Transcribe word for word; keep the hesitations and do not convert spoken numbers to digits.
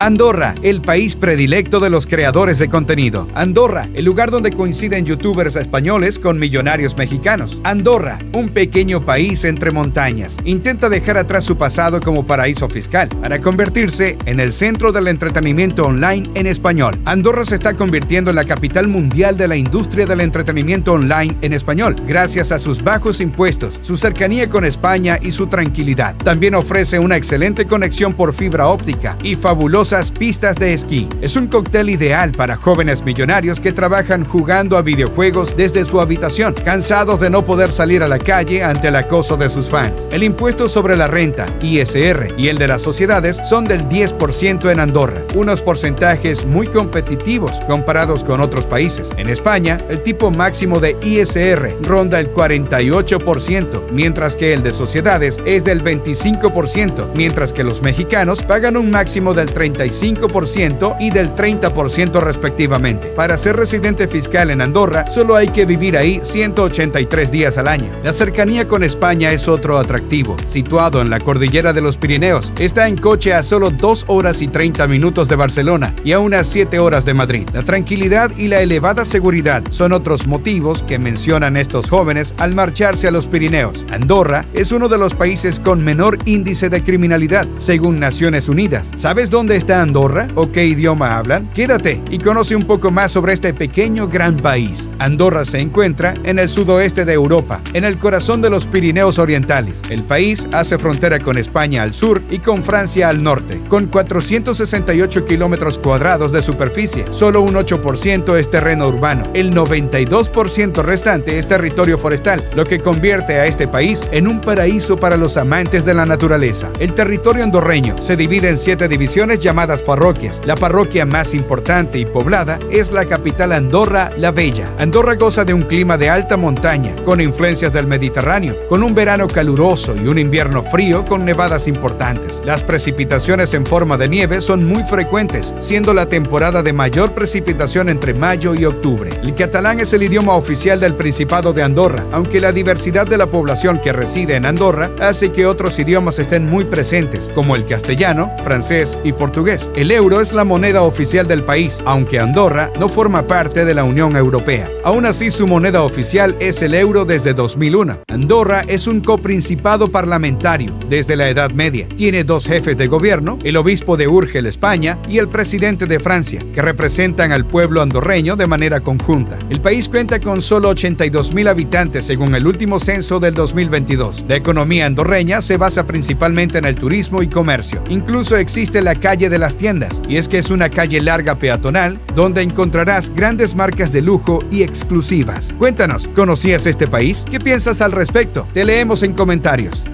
Andorra, el país predilecto de los creadores de contenido. Andorra, el lugar donde coinciden youtubers españoles con millonarios mexicanos. Andorra, un pequeño país entre montañas, intenta dejar atrás su pasado como paraíso fiscal para convertirse en el centro del entretenimiento online en español. Andorra se está convirtiendo en la capital mundial de la industria del entretenimiento online en español, gracias a sus bajos impuestos, su cercanía con España y su tranquilidad. También ofrece una excelente conexión por fibra óptica y fabulosas pistas de esquí. Es un cóctel ideal para jóvenes millonarios que trabajan jugando a videojuegos desde su habitación, cansados de no poder salir a la calle ante el acoso de sus fans. El impuesto sobre la renta, I S R, y el de las sociedades son del diez por ciento en Andorra, unos porcentajes muy competitivos comparados con otros países. En España, el tipo máximo de I S R ronda el cuarenta y ocho por ciento, mientras que el de sociedades es del veinticinco por ciento, mientras que los mexicanos pagan un máximo del treinta y cinco por ciento y del treinta por ciento respectivamente. Para ser residente fiscal en Andorra, solo hay que vivir ahí ciento ochenta y tres días al año. La cercanía con España es otro atractivo. Situado en la cordillera de los Pirineos, está en coche a solo dos horas y treinta minutos de Barcelona y a unas siete horas de Madrid. La tranquilidad y la elevada seguridad son otros motivos que mencionan estos jóvenes al marcharse a los Pirineos. Andorra es uno de los países con menor índice de criminalidad, según Naciones Unidas. ¿Sabes dónde está Andorra o qué idioma hablan? Quédate y conoce un poco más sobre este pequeño gran país. Andorra se encuentra en el sudoeste de Europa, en el corazón de los Pirineos Orientales. El país hace frontera con España al sur y con Francia al norte. Con cuatrocientos sesenta y ocho kilómetros cuadrados de superficie, solo un ocho por ciento es terreno urbano. El noventa y dos por ciento restante es territorio forestal, lo que convierte a este país en un paraíso para los amantes de la naturaleza. El territorio andorreño se divide en siete divisiones llamadas parroquias. La parroquia más importante y poblada es la capital Andorra la Vella. Andorra goza de un clima de alta montaña, con influencias del Mediterráneo, con un verano caluroso y un invierno frío con nevadas importantes. Las precipitaciones en forma de nieve son muy frecuentes, siendo la temporada de mayor precipitación entre mayo y octubre. El catalán es el idioma oficial del Principado de Andorra, aunque la diversidad de la población que reside en Andorra hace que otros idiomas estén muy presentes, como el castellano, francés y portugués. El euro es la moneda oficial del país, aunque Andorra no forma parte de la Unión Europea. Aún así, su moneda oficial es el euro desde dos mil uno. Andorra es un coprincipado parlamentario desde la Edad Media. Tiene dos jefes de gobierno, el obispo de Urgel, España, y el presidente de Francia, que representan al pueblo andorreño de manera conjunta. El país cuenta con solo ochenta y dos mil habitantes según el último censo del dos mil veintidós. La economía andorreña se basa principalmente en el turismo y comercio. Incluso existe la calle de las tiendas, y es que es una calle larga peatonal donde encontrarás grandes marcas de lujo y exclusivas. Cuéntanos, ¿conocías este país? ¿Qué piensas al respecto? Te leemos en comentarios.